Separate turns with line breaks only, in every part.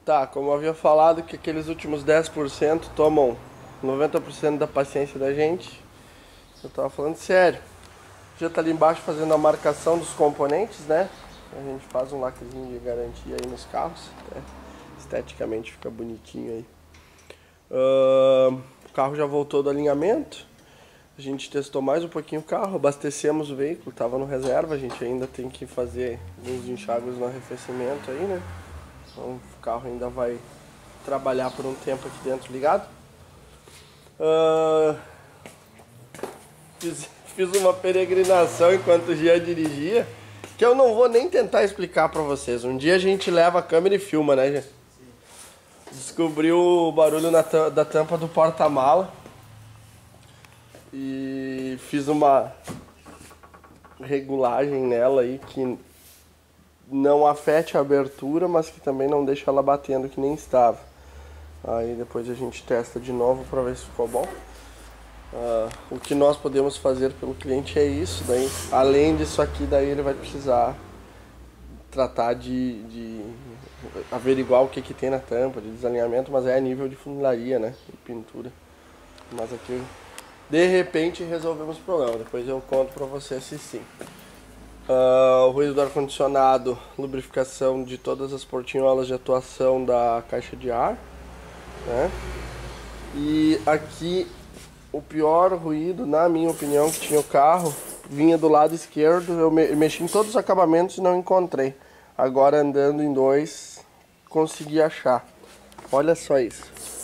Tá, como eu havia falado que aqueles últimos 10% tomam 90% da paciência da gente, eu tava falando sério. Já tá ali embaixo fazendo a marcação dos componentes, né? A gente faz um lacrezinho de garantia aí nos carros, até esteticamente fica bonitinho aí. O carro já voltou do alinhamento. A gente testou mais um pouquinho o carro, abastecemos o veículo, estava no reserva. A gente ainda tem que fazer alguns enxágues no arrefecimento aí, né? Então o carro ainda vai trabalhar por um tempo aqui dentro ligado. Fiz uma peregrinação enquanto o Gia dirigia, que eu não vou nem tentar explicar pra vocês. Um dia a gente leva a câmera e filma, né, Gia? Descobriu o barulho da tampa do porta-mala e fiz uma regulagem nela aí que não afete a abertura, mas que também não deixa ela batendo que nem estava. Aí depois a gente testa de novo para ver se ficou bom. O que nós podemos fazer pelo cliente é isso. Daí, além disso aqui, daí ele vai precisar tratar de averiguar o que tem na tampa, de desalinhamento, mas é a nível de funilaria, né, de pintura. Mas aqui, de repente, resolvemos o problema. Depois eu conto para você se sim. O ruído do ar-condicionado, lubrificação de todas as portinholas de atuação da caixa de ar, né? E aqui o pior ruído, na minha opinião, que tinha o carro, vinha do lado esquerdo. Eu mexi em todos os acabamentos e não encontrei. Agora andando em dois, consegui achar. Olha só isso.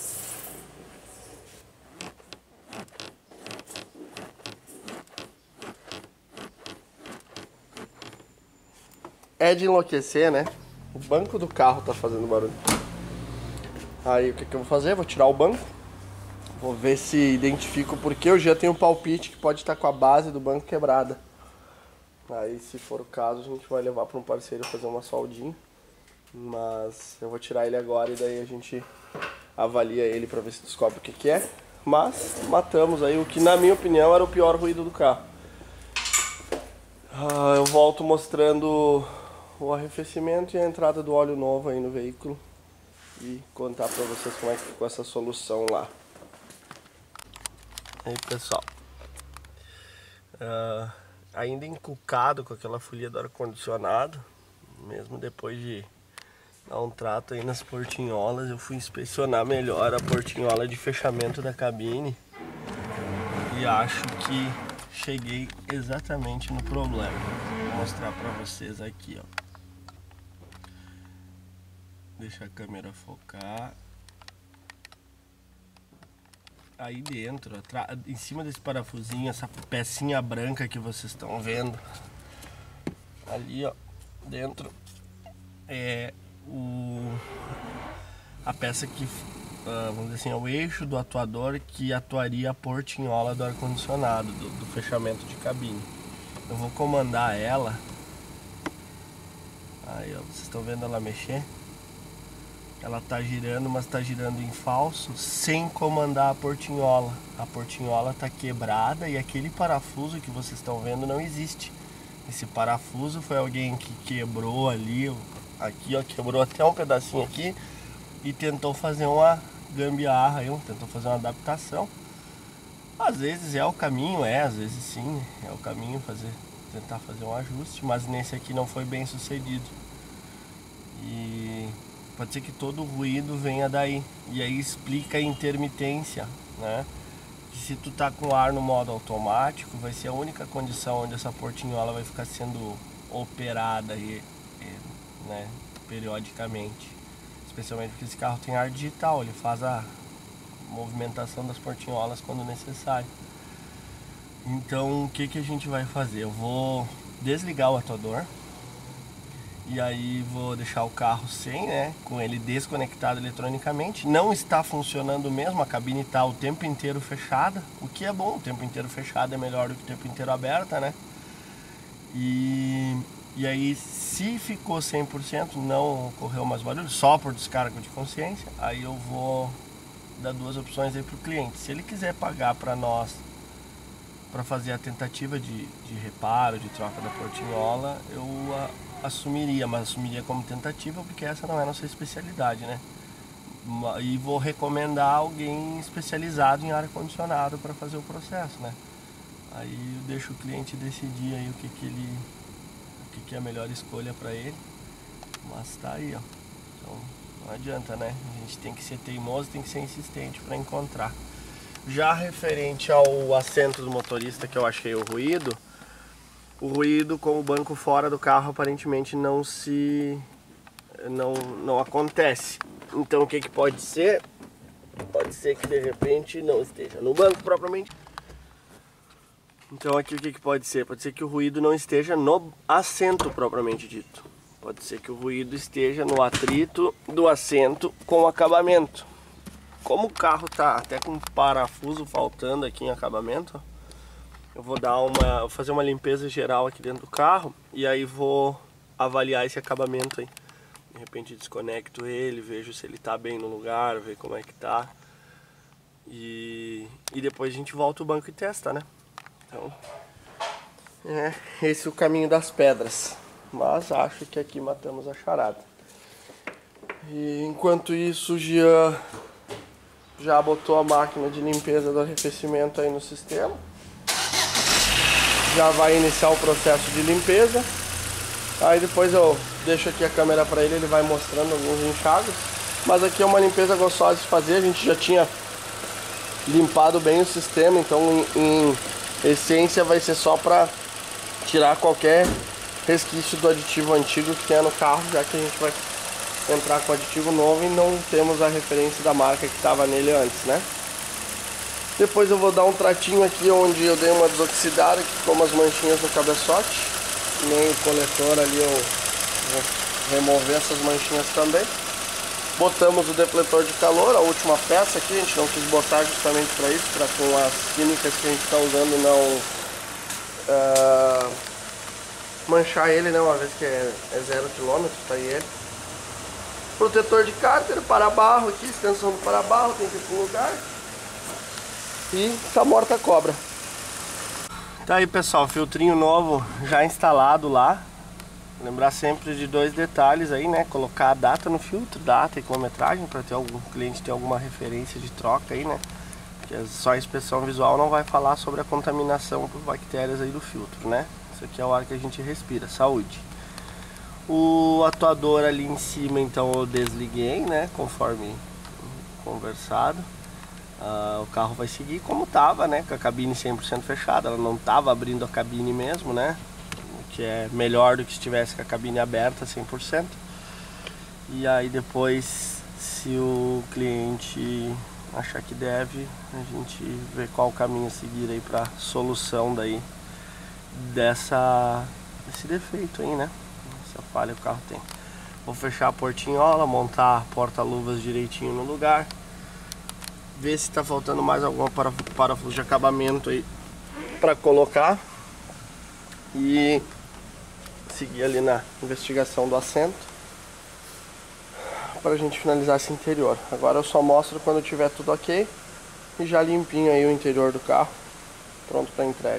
É de enlouquecer, né? O banco do carro tá fazendo barulho. Aí o que eu vou fazer? Vou tirar o banco. Vou ver se identifico, porque eu já tenho um palpite que pode estar com a base do banco quebrada. Aí, se for o caso, a gente vai levar para um parceiro fazer uma soldinha. Mas eu vou tirar ele agora e daí a gente avalia ele para ver se descobre o que é. Mas matamos aí o que, na minha opinião, era o pior ruído do carro. Eu volto mostrando o arrefecimento e a entrada do óleo novo aí no veículo e contar para vocês como é que ficou essa solução lá. Aí, pessoal, ainda encucado com aquela folia do ar-condicionado, mesmo depois de dar um trato aí nas portinholas, eu fui inspecionar melhor a portinhola de fechamento da cabine e acho que cheguei exatamente no problema. Vou mostrar pra vocês aqui, ó. Deixa a câmera focar. Aí dentro, em cima desse parafusinho, essa pecinha branca que vocês estão vendo ali, ó, dentro é a peça que, vamos dizer assim, é o eixo do atuador que atuaria a portinhola do ar-condicionado, do fechamento de cabine. Eu vou comandar ela. Aí, ó, vocês estão vendo ela mexer? Ela tá girando, mas tá girando em falso, sem comandar a portinhola. A portinhola tá quebrada e aquele parafuso que vocês estão vendo não existe. Esse parafuso foi alguém que quebrou ali, aqui, ó, quebrou até um pedacinho aqui e tentou fazer uma gambiarra, tentou fazer uma adaptação. Às vezes é o caminho, às vezes sim, é o caminho tentar fazer um ajuste, mas nesse aqui não foi bem sucedido. E pode ser que todo o ruído venha daí. E aí explica a intermitência, né? Que se tu tá com o ar no modo automático, vai ser a única condição onde essa portinhola vai ficar sendo operada né, periodicamente. Especialmente porque esse carro tem ar digital, ele faz a movimentação das portinholas quando necessário. Então o que a gente vai fazer? Eu vou desligar o atuador. E aí vou deixar o carro sem, né, com ele desconectado eletronicamente. Não está funcionando mesmo, a cabine está o tempo inteiro fechada. O que é bom, o tempo inteiro fechado é melhor do que o tempo inteiro aberta, né? E aí, se ficou 100%, não ocorreu mais barulho, só por descargo de consciência, aí eu vou dar duas opções aí para o cliente. Se ele quiser pagar para nós, para fazer a tentativa de reparo, de troca da portinhola, eu assumiria, mas assumiria como tentativa, porque essa não é a nossa especialidade, né? E vou recomendar alguém especializado em ar-condicionado para fazer o processo, né? Aí eu deixo o cliente decidir aí o que é a melhor escolha para ele. Mas tá aí, ó. Então não adianta, né? A gente tem que ser teimoso, tem que ser insistente para encontrar. Já referente ao assento do motorista, que eu achei o ruído com o banco fora do carro aparentemente não acontece. Então o que pode ser? Pode ser que de repente não esteja no banco propriamente. Então aqui o que pode ser? Pode ser que o ruído não esteja no assento propriamente dito. Pode ser que o ruído esteja no atrito do assento com o acabamento. Como o carro tá até com parafuso faltando aqui em acabamento, eu vou fazer uma limpeza geral aqui dentro do carro e aí vou avaliar esse acabamento aí. De repente desconecto ele, vejo se ele tá bem no lugar, ver como é que tá. E depois a gente volta o banco e testa, né? Então, esse é o caminho das pedras. Mas acho que aqui matamos a charada. E enquanto isso, o Jean já botou a máquina de limpeza do arrefecimento aí no sistema. Já vai iniciar o processo de limpeza. Aí depois eu deixo aqui a câmera para ele vai mostrando alguns enxágues. Mas aqui é uma limpeza gostosa de fazer, a gente já tinha limpado bem o sistema, então em essência vai ser só para tirar qualquer resquício do aditivo antigo que tenha no carro, já que a gente vai entrar com aditivo novo e não temos a referência da marca que estava nele antes, né? Depois eu vou dar um tratinho aqui onde eu dei uma desoxidada, que ficou umas manchinhas no cabeçote. Nem o coletor ali eu vou remover essas manchinhas também. Botamos o depletor de calor, a última peça aqui, a gente não quis botar justamente para isso, para com as químicas que a gente está usando não manchar ele, né, uma vez que é 0 km, tá aí ele. Protetor de cárter, para-barro aqui, extensão do para-barro, tem que ir pro lugar. E tá morta a cobra. Tá aí, pessoal, filtrinho novo já instalado lá. Lembrar sempre de 2 detalhes aí, né? Colocar a data no filtro, data e quilometragem, para ter algum cliente ter alguma referência de troca aí, né? Porque só a inspeção visual não vai falar sobre a contaminação por bactérias aí do filtro, né? Isso aqui é o ar que a gente respira, saúde. O atuador ali em cima, então eu desliguei, né? Conforme conversado. O carro vai seguir como tava, né? Com a cabine 100% fechada. Ela não tava abrindo a cabine mesmo, né? Que é melhor do que se tivesse com a cabine aberta 100%. E aí depois, se o cliente achar que deve, a gente vê qual caminho a seguir aí para solução daí desse defeito aí, né? Essa falha que o carro tem. Vou fechar a portinhola, montar a porta-luvas direitinho no lugar, ver se tá faltando mais algum parafuso de acabamento aí para colocar e seguir ali na investigação do assento para a gente finalizar esse interior. Agora eu só mostro quando tiver tudo ok e já limpinho aí o interior do carro, pronto para entrega.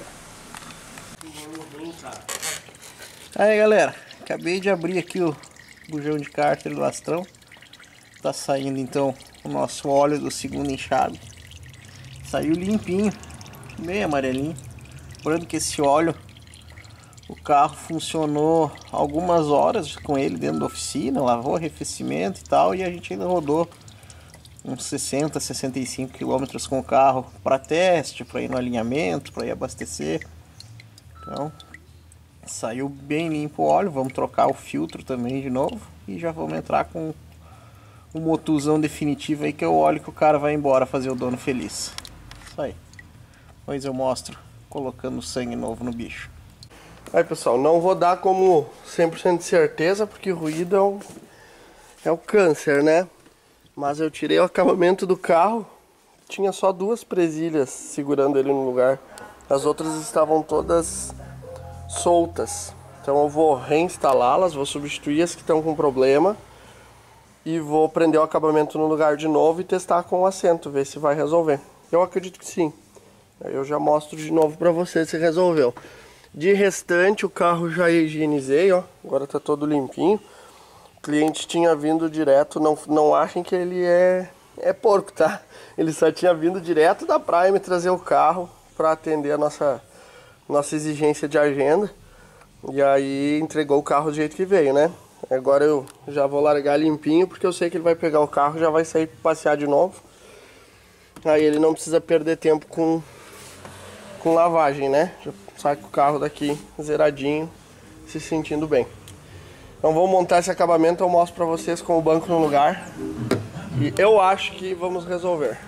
Aí, galera, acabei de abrir aqui o bujão de cárter do Astrão. Tá saindo então o nosso óleo do segundo enxágue. Saiu limpinho, bem amarelinho. Lembrando que esse óleo, o carro funcionou algumas horas com ele dentro da oficina, lavou arrefecimento e tal, e a gente ainda rodou uns 60, 65 km com o carro para teste, para ir no alinhamento, para ir abastecer. Então, saiu bem limpo o óleo. Vamos trocar o filtro também de novo e já vamos entrar com o motuzão definitivo aí, que é o óleo que o cara vai embora fazer o dono feliz. Isso aí. Depois eu mostro colocando sangue novo no bicho.
Aí, pessoal, não vou dar como 100% de certeza, porque ruído é o câncer, né? Mas eu tirei o acabamento do carro, tinha só 2 presilhas segurando ele no lugar. As outras estavam todas soltas. Então eu vou reinstalá-las, vou substituir as que estão com problema e vou prender o acabamento no lugar de novo e testar com o assento, ver se vai resolver. Eu acredito que sim. Aí eu já mostro de novo para vocês se resolveu. De restante, o carro já higienizei, ó. Agora tá todo limpinho. cliente tinha vindo direto, não achem que ele é porco, tá? Ele só tinha vindo direto da praia me trazer o carro para atender a nossa exigência de agenda. E aí entregou o carro do jeito que veio, né? Agora eu já vou largar limpinho, porque eu sei que ele vai pegar o carro e já vai sair passear de novo. Aí ele não precisa perder tempo com lavagem, né? Já sai com o carro daqui zeradinho, se sentindo bem. Então vamos montar esse acabamento, eu mostro pra vocês com o banco no lugar. E eu acho que vamos resolver.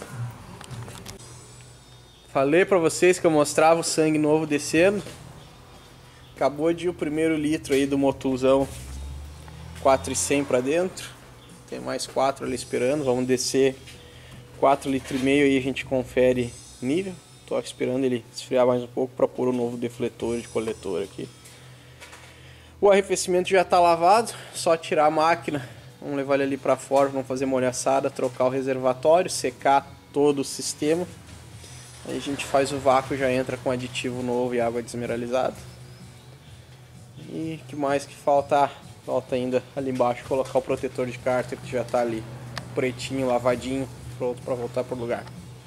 Falei pra vocês que eu mostrava o sangue novo descendo. Acabou de ir o primeiro litro aí do motuzão 4,100 pra dentro. Tem mais 4 ali esperando. Vamos descer 4,5 litros aí, a gente confere nível. Tô esperando ele esfriar mais um pouco para pôr o novo defletor de coletor aqui. O arrefecimento já tá lavado, só tirar a máquina. Vamos levar ele ali para fora, vamos fazer molhaçada, trocar o reservatório, secar todo o sistema. Aí a gente faz o vácuo e já entra com aditivo novo e água desmineralizada. E o que mais que falta? Falta ainda ali embaixo colocar o protetor de cárter, que já tá ali pretinho, lavadinho, pronto para voltar pro lugar.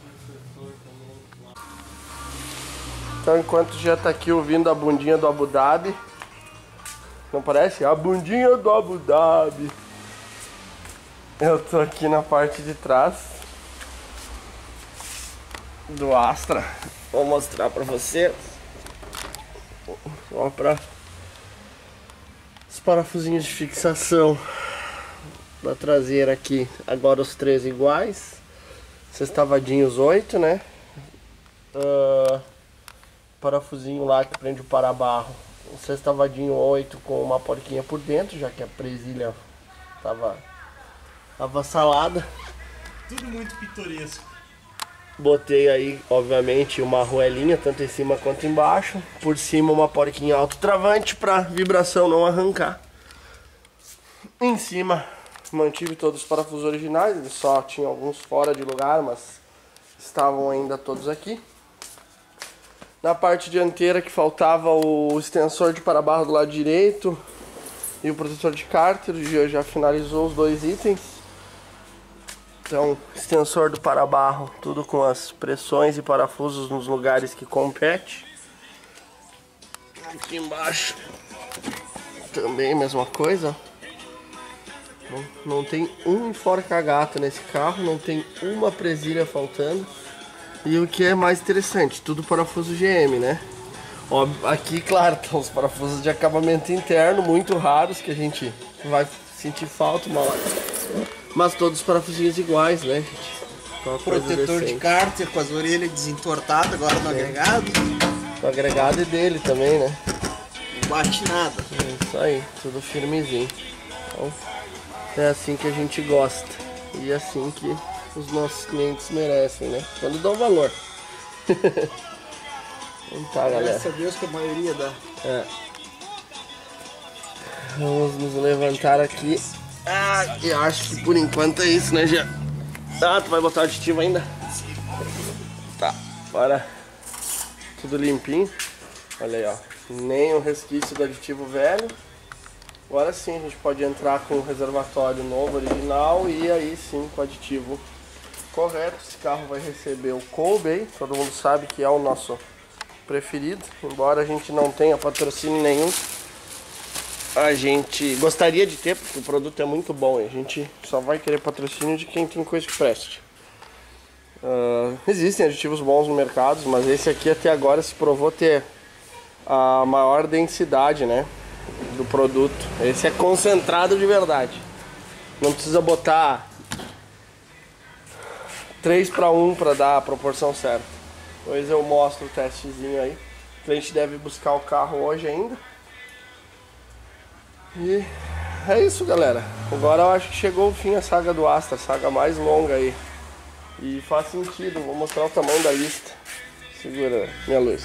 Então enquanto já tá aqui ouvindo a bundinha do Abu Dhabi, não parece? A bundinha do Abu Dhabi. Eu tô aqui na parte de trás do Astra. Vou mostrar pra vocês. Só pra os parafusinhos de fixação da traseira aqui. Agora os 3 iguais. Sextavadinhos 8, né? Parafusinho lá que prende o para-barro. Um sextavadinho 8 com uma porquinha por dentro, já que a presilha tava avassalada.
Tudo muito pitoresco.
Botei aí, obviamente, uma arruelinha, tanto em cima quanto embaixo. Por cima uma porquinha autotravante para vibração não arrancar. Em cima mantive todos os parafusos originais, eles só tinham alguns fora de lugar, mas estavam ainda todos aqui. Na parte dianteira que faltava o extensor de para-barro do lado direito e o protetor de cárter, já finalizou os 2 itens. Então, extensor do para-barro, tudo com as pressões e parafusos nos lugares que compete. Aqui embaixo também mesma coisa. Não tem um enforca-gato nesse carro, não tem uma presilha faltando. E o que é mais interessante, tudo parafuso GM, né? Óbvio, aqui, claro, estão os parafusos de acabamento interno, muito raros, que a gente vai sentir falta uma hora. Mas todos os parafusinhos iguais, né, gente?
Protetor de cárter com as orelhas desentortadas agora no agregado.
O agregado é dele também, né?
Não bate nada.
É isso aí, tudo firmezinho. Então, é assim que a gente gosta. E é assim que os nossos clientes merecem, né? Quando dão valor. Então tá, galera.
Graças a Deus que a maioria dá.
É. Vamos nos levantar aqui. Ah, e acho que por enquanto é isso, né, Jean? Ah, tu vai botar o aditivo ainda? Tá, bora. Tudo limpinho. Olha aí, ó. Nem um resquício do aditivo velho. Agora sim a gente pode entrar com o reservatório novo, original, e aí sim com o aditivo correto. Esse carro vai receber o Kobe, todo mundo sabe que é o nosso preferido, embora a gente não tenha patrocínio nenhum. A gente gostaria de ter, porque o produto é muito bom e a gente só vai querer patrocínio de quem tem coisa que preste. Existem aditivos bons no mercado, mas esse aqui até agora se provou ter a maior densidade, né, do produto. Esse é concentrado de verdade. Não precisa botar 3:1 para dar a proporção certa. Depois eu mostro o testezinho aí. O cliente deve buscar o carro hoje ainda. E é isso, galera. Agora eu acho que chegou o fim a saga do Astra, a saga mais longa aí. E faz sentido, vou mostrar o tamanho da lista. Segura minha luz.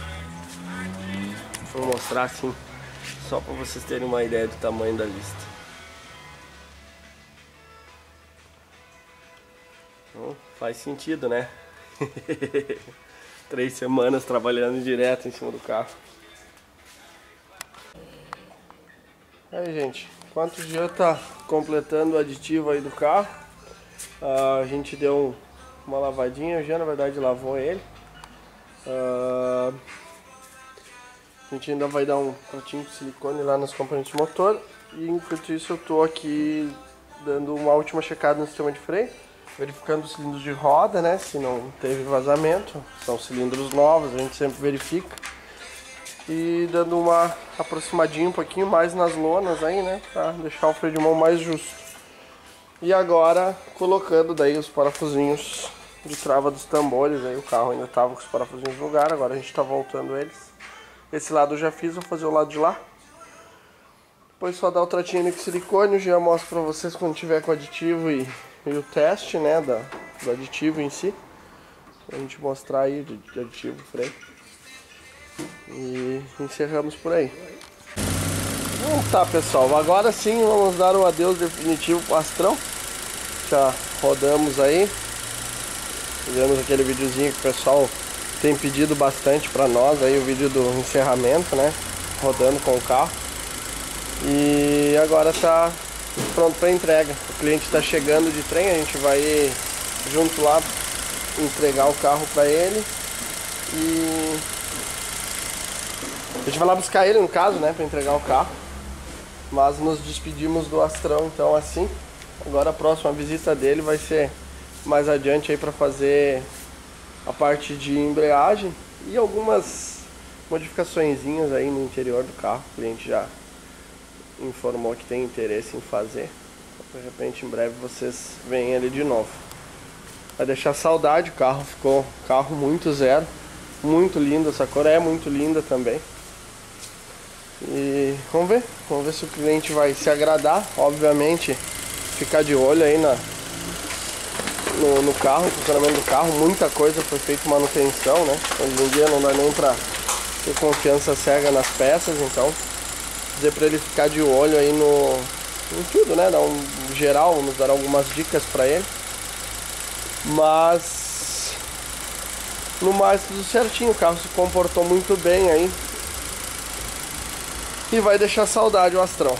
Vou mostrar assim, só para vocês terem uma ideia do tamanho da lista. Então, faz sentido, né? 3 semanas trabalhando direto em cima do carro. Aí, gente, enquanto o Jean tá completando o aditivo aí do carro, a gente deu uma lavadinha. O Jean, na verdade, lavou ele. A gente ainda vai dar um pratinho de silicone lá nas componentes do motor. E enquanto isso eu tô aqui dando uma última checada no sistema de freio, verificando os cilindros de roda, né, se não teve vazamento. São cilindros novos, a gente sempre verifica. E dando uma aproximadinha um pouquinho mais nas lonas aí, né, pra deixar o freio de mão mais justo. E agora colocando daí os parafusinhos de trava dos tambores. Aí o carro ainda tava com os parafusinhos no lugar, agora a gente tá voltando eles. Esse lado eu já fiz, vou fazer o lado de lá. Depois só dar o tratinho ali com silicone. Já mostro pra vocês quando tiver com o aditivo e o teste, né, do aditivo em si. Pra gente mostrar aí de aditivo, freio. E encerramos por aí. Então tá, pessoal, agora sim vamos dar um adeus definitivo pro Astrão. Já rodamos aí. Fizemos aquele videozinho que o pessoal tem pedido bastante pra nós aí, o vídeo do encerramento, né, rodando com o carro. E agora tá pronto para entrega. O cliente está chegando de trem, a gente vai junto lá entregar o carro para ele e a gente vai lá buscar ele, no caso, né, para entregar o carro. Mas nos despedimos do Astrão, então, assim. Agora a próxima visita dele vai ser mais adiante aí para fazer a parte de embreagem e algumas modificaçõezinhas aí no interior do carro. O cliente já informou que tem interesse em fazer. Então, de repente, em breve vocês veem ele de novo. Vai deixar saudade, o carro ficou carro muito zero, muito lindo, essa cor é muito linda também. E vamos ver se o cliente vai se agradar. Obviamente, ficar de olho aí no carro, no funcionamento do carro. Muita coisa foi feita manutenção, né? Hoje em dia não dá nem pra ter confiança cega nas peças, então dizer para ele ficar de olho aí em tudo, né? Dar um geral, vamos dar algumas dicas para ele. Mas no mais tudo certinho, o carro se comportou muito bem aí. E vai deixar saudade o Astrão.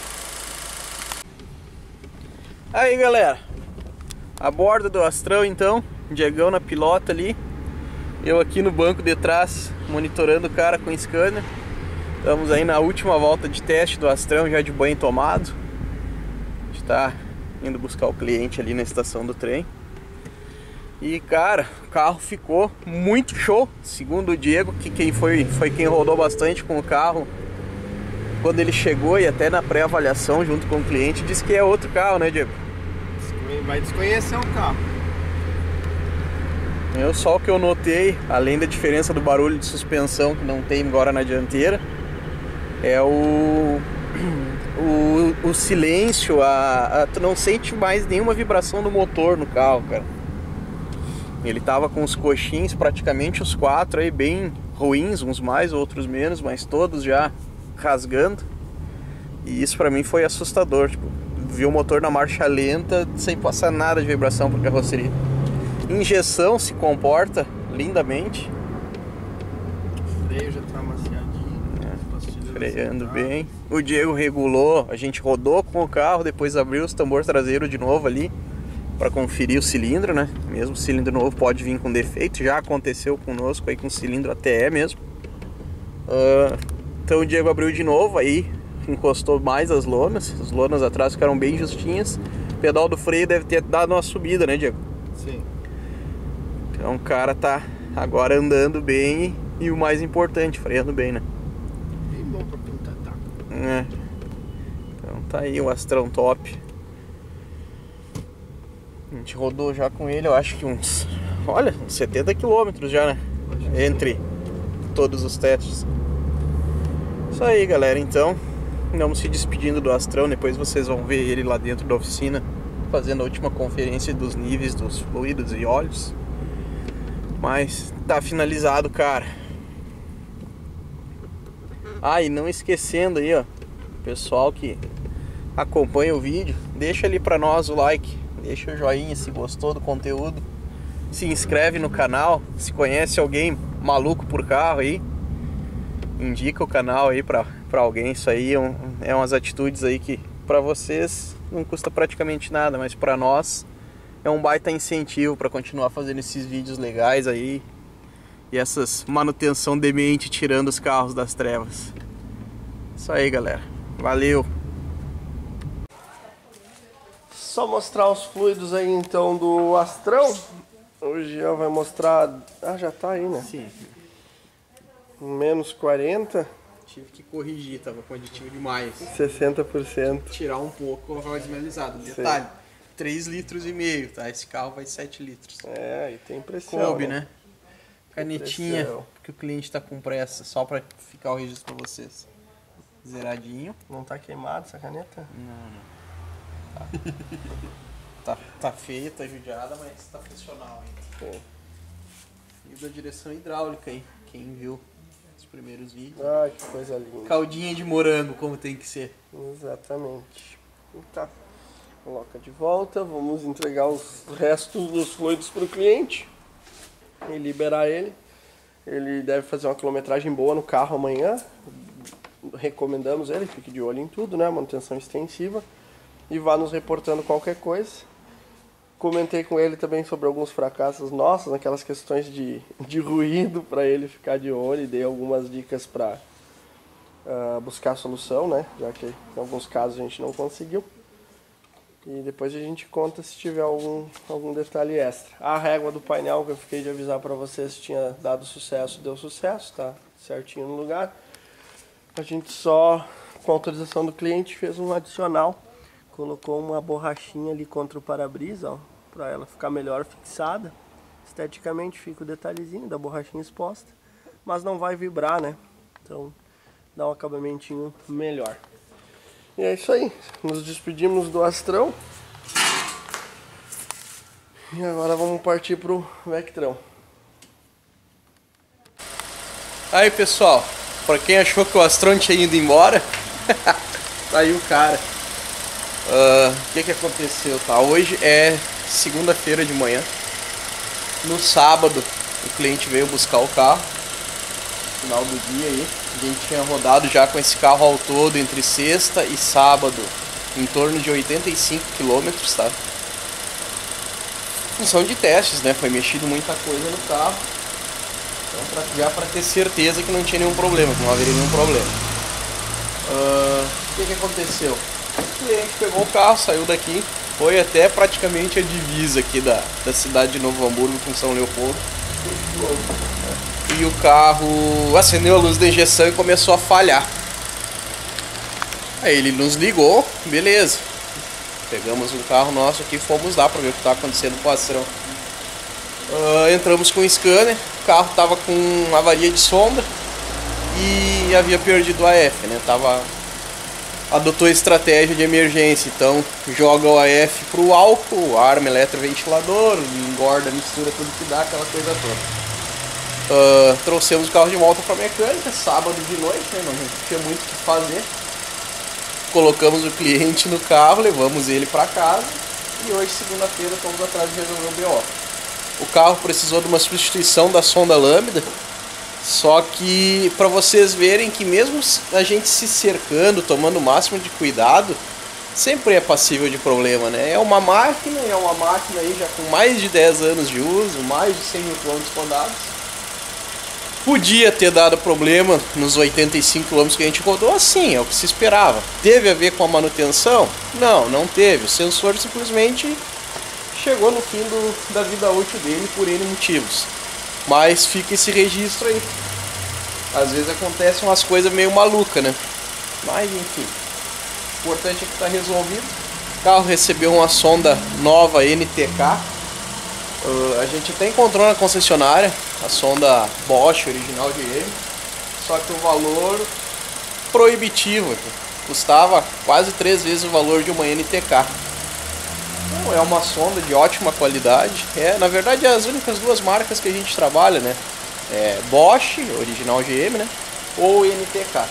Aí, galera, a bordo do Astrão então, Diegão na pilota ali, eu aqui no banco de trás monitorando o cara com o scanner. Estamos aí na última volta de teste do Astrão, já de banho tomado. A gente tá indo buscar o cliente ali na estação do trem. E cara, o carro ficou muito show. Segundo o Diego, que quem foi quem rodou bastante com o carro quando ele chegou, e até na pré-avaliação junto com o cliente, disse que é outro carro, né, Diego?
Vai desconhecer o carro.
Só o que eu notei, além da diferença do barulho de suspensão que não tem agora na dianteira, é o silêncio, tu não sente mais nenhuma vibração do motor no carro, cara. Ele tava com os coxins, praticamente os 4 aí bem ruins, uns mais, outros menos, mas todos já rasgando. E isso pra mim foi assustador, tipo, vi o motor na marcha lenta sem passar nada de vibração por carroceria. Injeção se comporta lindamente.
O freio já tá amaciadinho,
freando bem. O Diego regulou, a gente rodou com o carro, depois abriu os tambor traseiro de novo ali para conferir o cilindro, né? Mesmo o cilindro novo pode vir com defeito, já aconteceu conosco aí com o cilindro ATE mesmo. Então o Diego abriu de novo, aí encostou mais as lonas atrás ficaram bem justinhas. O pedal do freio deve ter dado uma subida, né, Diego?
Sim.
Então o cara tá agora andando bem e o mais importante, freando bem, né?
Bem bom pra pintar taco.
Então tá aí o Astrão top. A gente rodou já com ele, eu acho que uns 70 km já, né? Entre todos os testes. Isso aí, galera, então vamos se despedindo do Astrão. Depois vocês vão ver ele lá dentro da oficina fazendo a última conferência dos níveis dos fluidos e óleos. Mas tá finalizado, cara. E não esquecendo aí, ó, pessoal que acompanha o vídeo, deixa ali pra nós o like, deixa o joinha se gostou do conteúdo, se inscreve no canal, se conhece alguém maluco por carro aí, indica o canal aí pra alguém. Isso aí é umas atitudes aí que para vocês não custa praticamente nada, mas para nós é um baita incentivo para continuar fazendo esses vídeos legais aí e essas manutenção demente tirando os carros das trevas. Isso aí, galera. Valeu!
Só mostrar os fluidos aí então do Astrão. Hoje já vai mostrar... Ah, já tá aí, né?
Sim.
Menos 40.
Tive que corrigir, tava com aditivo demais.
60%.
Tirar um pouco, colocar mais desmineralizado. Detalhe, 3,5 litros, tá? Esse carro vai 7 litros.
É, e tem pressão.
Coube, né? Canetinha,
pressão.
porque o cliente tá com pressa, só pra ficar o registro pra vocês. Zeradinho.
Não tá queimado essa caneta?
Não. Tá feia, tá judiada, mas tá funcional ainda.
Sim.
E da direção hidráulica aí, quem viu os primeiros vídeos.
Ah, que coisa linda.
Caldinha de morango, como tem que ser.
Exatamente. Tá. Coloca de volta. Vamos entregar os restos dos fluidos para o cliente e liberar ele. Ele deve fazer uma quilometragem boa no carro amanhã. Recomendamos ele, fique de olho em tudo, né? Manutenção extensiva. E vá nos reportando qualquer coisa. Comentei com ele também sobre alguns fracassos nossos, naquelas questões de ruído, para ele ficar de olho, e dei algumas dicas para buscar solução, né? Já que em alguns casos a gente não conseguiu. E depois a gente conta se tiver algum detalhe extra. A régua do painel que eu fiquei de avisar para vocês tinha dado sucesso, deu sucesso, tá certinho no lugar. A gente só, com autorização do cliente, fez um adicional. Colocou uma borrachinha ali contra o para-brisa, ó, para ela ficar melhor fixada. Esteticamente fica o detalhezinho da borrachinha exposta, mas não vai vibrar, né? Então dá um acabamentinho melhor. E é isso aí, nos despedimos do Astrão. E agora vamos partir pro Vectrão.
Aí, pessoal, pra quem achou que o Astrão tinha ido embora, tá aí o cara. O que aconteceu, tá? Hoje é segunda-feira de manhã. No sábado, o cliente veio buscar o carro. Final do dia aí. A gente tinha rodado já com esse carro ao todo entre sexta e sábado em torno de 85 km, tá? Função de testes, né? Foi mexido muita coisa no carro. Então, já para ter certeza que não tinha nenhum problema, que não haveria nenhum problema. O que aconteceu? O cliente pegou o carro, saiu daqui, foi até praticamente a divisa aqui da cidade de Novo Hamburgo com São Leopoldo. E o carro acendeu a luz da injeção e começou a falhar. Aí ele nos ligou, beleza. Pegamos um carro nosso aqui e fomos lá para ver o que está acontecendo com o Astrão. Entramos com o scanner, o carro estava com avaria de sonda e havia perdido o AF, né? Adotou a estratégia de emergência, então joga o AF pro álcool, arma eletroventilador, engorda, mistura tudo que dá, aquela coisa toda. Trouxemos o carro de volta para a mecânica, sábado de noite, né? Não tinha muito o que fazer. Colocamos o cliente no carro, levamos ele para casa e hoje, segunda-feira, estamos atrás de resolver o BO. O carro precisou de uma substituição da sonda lambda. Só que para vocês verem que mesmo a gente se cercando, tomando o máximo de cuidado, sempre é passível de problema, né? É uma máquina aí já com mais de 10 anos de uso, mais de 100 mil quilômetros rodados. Podia ter dado problema nos 85 km que a gente rodou, assim, é o que se esperava. Teve a ver com a manutenção? Não teve. O sensor simplesmente chegou no fim da vida útil dele por N motivos. Mas fica esse registro aí. Às vezes acontecem umas coisas meio malucas, né? Mas enfim. O importante é que está resolvido. O carro recebeu uma sonda nova NTK. A gente até encontrou na concessionária a sonda Bosch original de ele. Só que o valor proibitivo. Custava quase 3 vezes o valor de uma NTK. Então, é uma sonda de ótima qualidade. Na verdade, as únicas duas marcas que a gente trabalha, né? É Bosch, original GM, né? Ou NTK.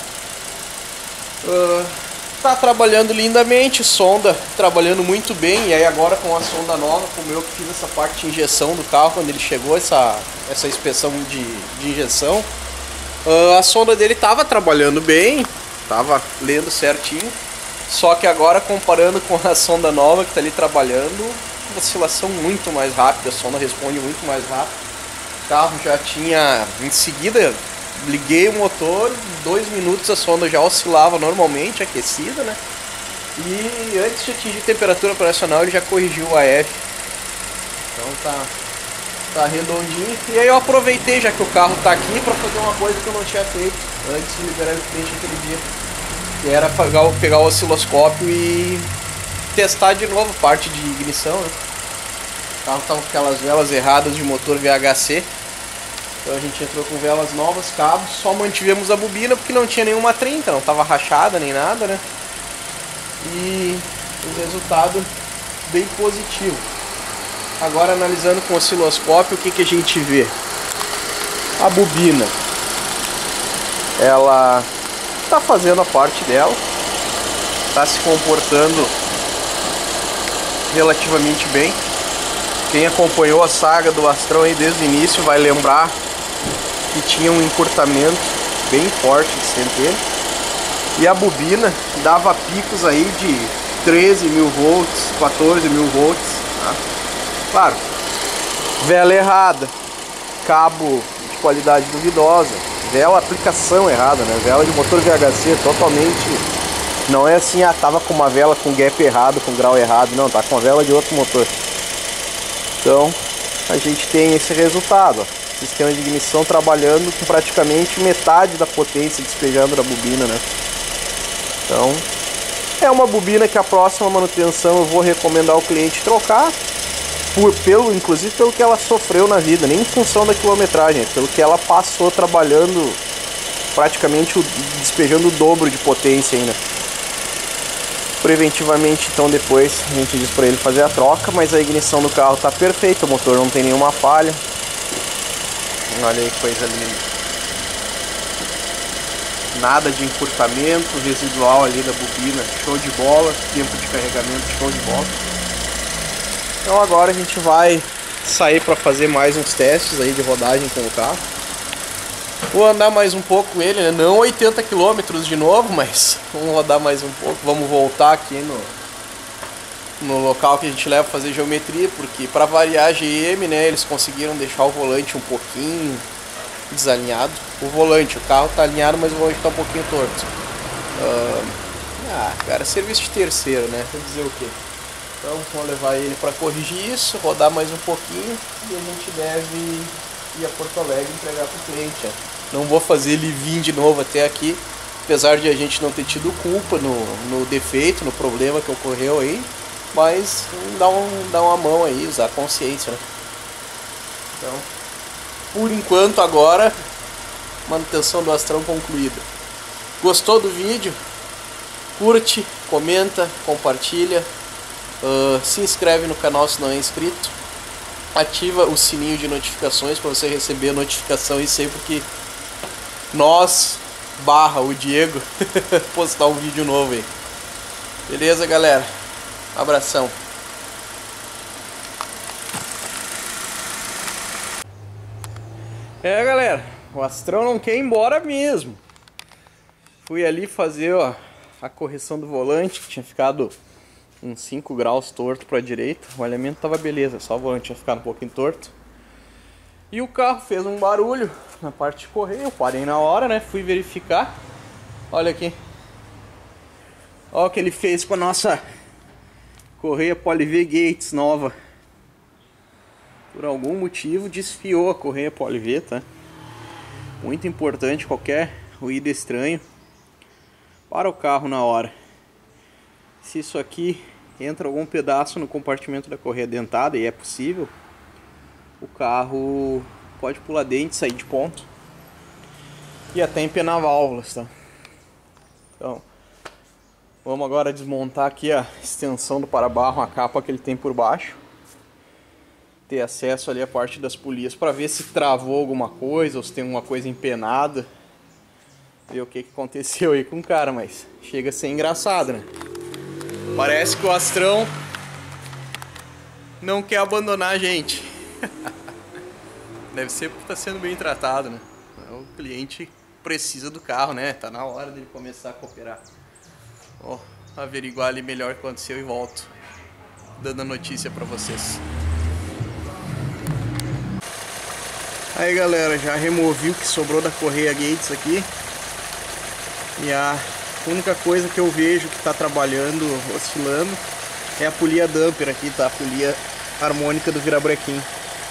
Tá trabalhando lindamente, sonda trabalhando muito bem. E aí agora com a sonda nova, como eu que fiz essa parte de injeção do carro quando ele chegou, essa inspeção de injeção, a sonda dele tava trabalhando bem, tava lendo certinho. Só que agora, comparando com a sonda nova que está ali trabalhando, oscilação muito mais rápida, a sonda responde muito mais rápido. O carro já tinha, em seguida, liguei o motor, em 2 minutos a sonda já oscilava normalmente, aquecida, né? E antes de atingir temperatura operacional ele já corrigiu o AF. Então tá redondinho. E aí eu aproveitei, já que o carro tá aqui, para fazer uma coisa que eu não tinha feito antes de liberar o cliente aquele dia, que era pegar o osciloscópio e testar de novo parte de ignição, né? O carro tava com aquelas velas erradas de motor VHC. Então a gente entrou com velas novas, cabos, só mantivemos a bobina porque não tinha nenhuma trinca, não estava rachada nem nada, né? E o resultado bem positivo. Agora, analisando com o osciloscópio, o que a gente vê? A bobina, ela está fazendo a parte dela, está se comportando relativamente bem. Quem acompanhou a saga do Astrão aí desde o início vai lembrar que tinha um encurtamento bem forte de centelha. E a bobina dava picos aí de 13.000 volts, 14.000 volts. Tá? Claro, vela errada, cabo de qualidade duvidosa, vela aplicação errada, né? Vela de motor VHC totalmente. Não é assim, tava com uma vela com gap errado, com grau errado, não, tá com a vela de outro motor. Então a gente tem esse resultado, ó. Sistema de ignição trabalhando com praticamente metade da potência despejando da bobina, né? Então é uma bobina que a próxima manutenção eu vou recomendar ao cliente trocar, inclusive pelo que ela sofreu na vida, nem em função da quilometragem, pelo que ela passou trabalhando praticamente despejando o dobro de potência ainda. Preventivamente, então depois a gente diz para ele fazer a troca, mas a ignição do carro está perfeita, o motor não tem nenhuma falha. Olha aí que coisa linda. Nada de encurtamento residual ali da bobina, show de bola, tempo de carregamento show de bola. Então agora a gente vai sair para fazer mais uns testes aí de rodagem com o carro. Vou andar mais um pouco com ele, né? Não 80 km de novo, mas vamos rodar mais um pouco. Vamos voltar aqui no local que a gente leva para fazer geometria, porque para variar a GM, né, eles conseguiram deixar o volante um pouquinho desalinhado. O carro tá alinhado, mas o volante tá um pouquinho torto. Cara, serviço de terceiro, né? Vou dizer o quê? Então vamos levar ele para corrigir isso, rodar mais um pouquinho e a gente deve ir a Porto Alegre entregar para o cliente. Ó. Não vou fazer ele vir de novo até aqui, apesar de a gente não ter tido culpa no defeito, no problema que ocorreu aí, mas dá uma mão aí, usar a consciência, né? Então, por enquanto agora, manutenção do Astrão concluída. Gostou do vídeo? Curte, comenta, compartilha, se inscreve no canal se não é inscrito, ativa o sininho de notificações para você receber a notificação e sempre que o Diego postar um vídeo novo aí. Beleza, galera? Abração. Galera, o Astrão não quer ir embora mesmo. Fui ali fazer a correção do volante, que tinha ficado uns 5 graus torto para a direita. O alinhamento tava beleza, só o volante tinha ficado um pouquinho torto. E o carro fez um barulho na parte de correia. Eu parei na hora, né? Fui verificar. Olha aqui. Olha o que ele fez com a nossa correia Poly-V Gates nova. Por algum motivo desfiou a correia Poly-V, tá? Muito importante, qualquer ruído estranho para o carro na hora. Se isso aqui entra algum pedaço no compartimento da correia dentada, e é possível, o carro pode pular dente, sair de ponto e até empenar válvulas, tá? Então, vamos agora desmontar aqui a extensão do para-barro, a capa que ele tem por baixo. Ter acesso ali a parte das polias para ver se travou alguma coisa ou se tem alguma coisa empenada. Ver o que aconteceu aí com o cara, mas chega a ser engraçado, né? Parece que o Astrão não quer abandonar a gente. Deve ser porque está sendo bem tratado, né? O cliente precisa do carro, né? Tá na hora dele começar a cooperar. Ó, averiguar ali melhor o que aconteceu e volto dando a notícia pra vocês. Aí galera, já removi o que sobrou da correia Gates aqui. E a única coisa que eu vejo que tá trabalhando, oscilando, é a polia damper aqui, tá? A polia harmônica do virabrequim.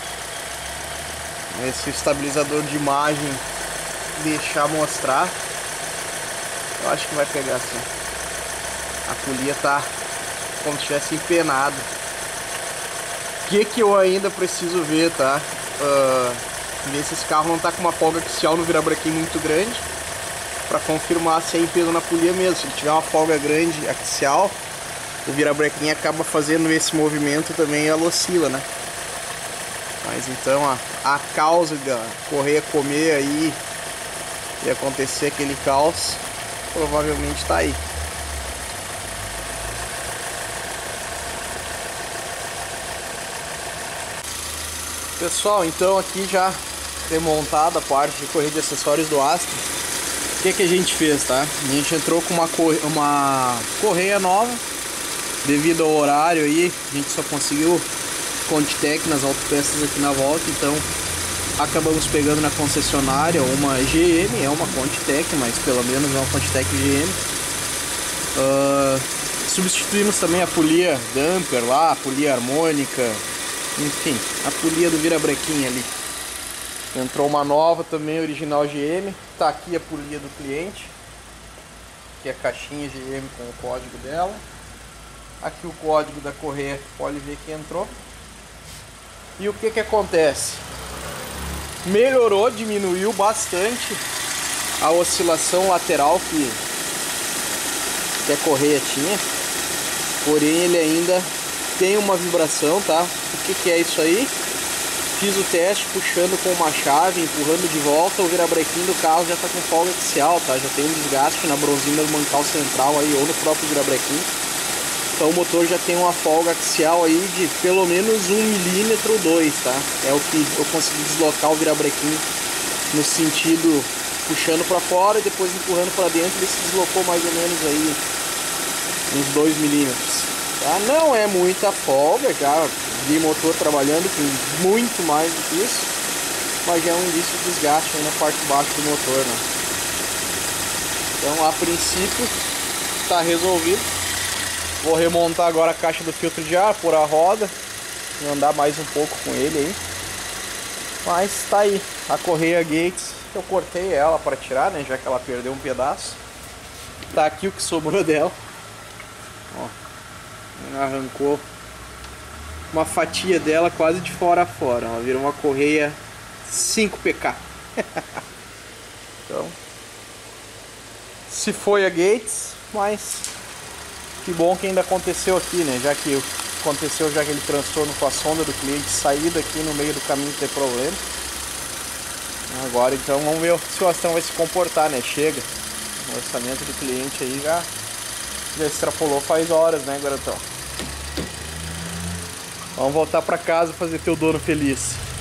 Esse estabilizador de imagem deixar mostrar, eu acho que vai pegar assim. A polia tá como se tivesse empenado. O que eu ainda preciso ver, tá? Ver se esse carro não tá com uma folga axial no virabrequim muito grande, para confirmar se é em peso na polia mesmo. Se ele tiver uma folga grande axial, o virabrequim acaba fazendo esse movimento também e ela oscila, né? Mas então a causa da correia comer aí e acontecer aquele caos provavelmente tá aí. Pessoal, então aqui já remontada a parte de correia de acessórios do Astra, o que a gente fez, tá? A gente entrou com uma correia nova, devido ao horário aí, a gente só conseguiu Contitec nas autopeças aqui na volta, então acabamos pegando na concessionária uma GM, é uma Contitec, mas pelo menos é uma Contitec GM. Substituímos também a polia damper lá, a polia harmônica, enfim, a polia do virabrequim ali. Entrou uma nova também, original GM. Tá aqui a polia do cliente, que é a caixinha GM com o código dela. Aqui o código da correia, pode ver que entrou. E o que acontece? Melhorou, diminuiu bastante a oscilação lateral que a correia tinha. Porém ele ainda tem uma vibração, tá? O que é isso aí? Fiz o teste puxando com uma chave, empurrando de volta, o virabrequim do carro já está com folga axial, tá? Já tem um desgaste na bronzina do mancal central aí, ou no próprio virabrequim. Então o motor já tem uma folga axial aí de pelo menos 1 milímetro ou 2, tá? É o que eu consegui deslocar o virabrequim no sentido puxando para fora e depois empurrando para dentro. Ele se deslocou mais ou menos aí uns 2 milímetros. Tá? Não é muita folga, já vi motor trabalhando com muito mais do que isso, mas já é um indício de desgaste aí na parte de baixo do motor, né? Então a princípio está resolvido. Vou remontar agora a caixa do filtro de ar, pôr a roda e andar mais um pouco com ele aí. Mas tá aí, a correia Gates, eu cortei ela para tirar, né, já que ela perdeu um pedaço. Tá aqui o que sobrou dela. Ó, arrancou uma fatia dela quase de fora a fora. Ela virou uma correia 5PK. Então, se foi a Gates, mas que bom que ainda aconteceu aqui, né? Já que aconteceu já aquele transtorno com a sonda do cliente sair daqui no meio do caminho ter problema. Agora então vamos ver se o Astrão vai se comportar, né? Chega. O orçamento do cliente aí já extrapolou faz horas, né, garotão? Vamos voltar pra casa fazer teu dono feliz.